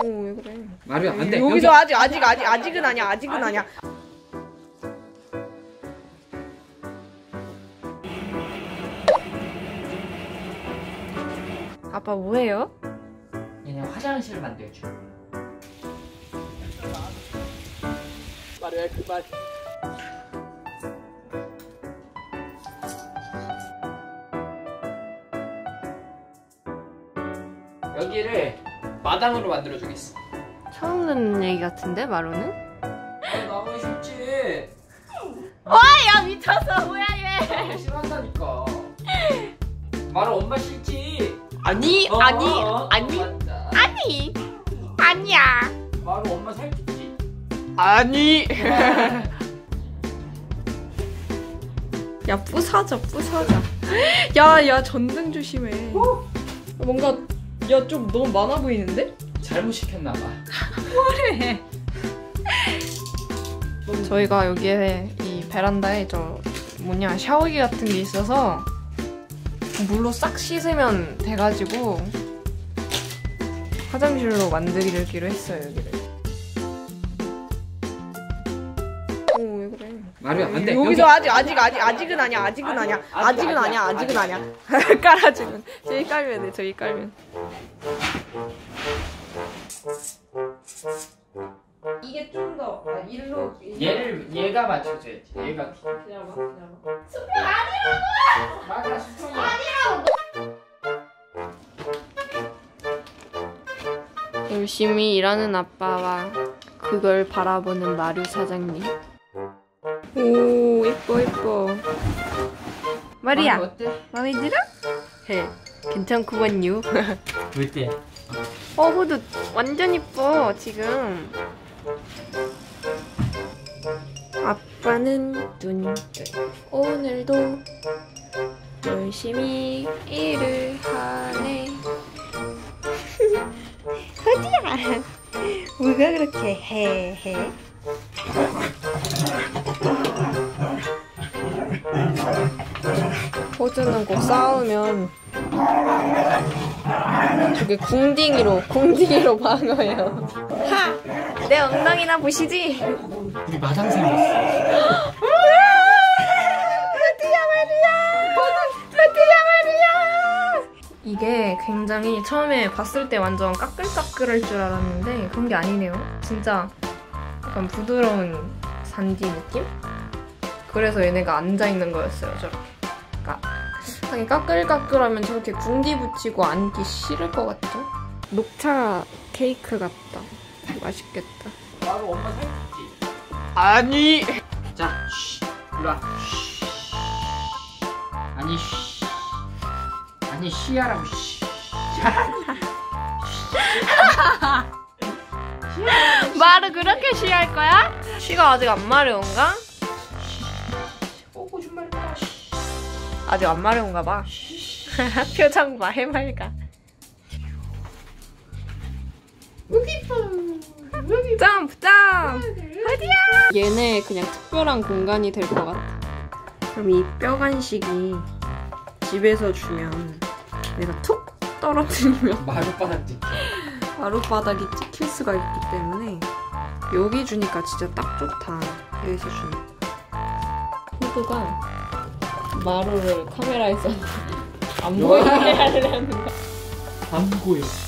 왜 그래? 마루야 안 돼. 여기서 아직은 아니야. 아직은 아니야. 아빠 뭐해요? 얘네 화장실 만들어줘. 마루야 그만. 여기를 마당으로 만들어주겠어. 처음 듣는 얘기 같은데 마루는? 나무 쉽지. 야 미쳤어 뭐야 얘? 싫어한다니까. 마루 엄마 싫지. 아니야. 마루 엄마 살찌지. 아니. 야 부사자. 야 전등 조심해. 뭔가 야 좀 너무 많아 보이는데? 잘못 시켰나봐. 뭐래? 저희가 여기에 이 베란다에 샤워기 같은 게 있어서 물로 싹 씻으면 돼가지고 화장실로 만들기로 했어요 여기를. 왜 그래? 마루야 안 돼. 여기서 아직은 아니야. 깔아주면 저기 깔면 돼. 저기 깔면. 이게 좀 더 일로. 얘가 맞춰줘야지. 얘가. 기다려봐. 수평 아니라고! 마루야 수평이 아니라고! 열심히 일하는 아빠와 그걸 바라보는 마루 사장님. 오 예뻐. 마루야 어때? 마음에 들어? 해. 괜찮구만요. 어때? 후드 완전 이뻐 지금. 아빠는 눈 오늘도 열심히 일을 하네. 어디야? 뭐가 그렇게 해? 호주는 꼭 싸우면 저게 궁딩이로 방어해요. 하! 내 엉덩이나 보시지? 우리 마당 생겼어. 이게 굉장히 처음에 봤을 때 완전 까끌까끌할 줄 알았는데 그런 게 아니네요. 진짜 약간 부드러운 잔디 느낌? 그래서 얘네가 앉아있는 거였어요, 저렇게. 하긴 까끌까끌하면 저렇게 궁디 붙이고 앉기 싫을 것 같죠? 녹차 케이크 같다. 맛있겠다. 마루 엄마 살찌지. 아니! 자, 일로 와. 아니 쉬하라고. 말을 그렇게 쉬할 거야? 쉬가 아직 안 마려운가? 거짓말이야. 아직 안 마려운가 봐. 표정 봐, 해맑아. 점프! 어디야? 얘네 그냥 특별한 공간이 될 것 같아. 그럼 이 뼈 간식이 집에서 주면 내가 툭 떨어뜨리면 마룻바닥이 찍힐 수가 있기 때문에 여기 주니까 진짜 딱 좋다. 여기서 주니까. 후드가 마루를 카메라에서 안 보이게 하려는 거야. 안 보여.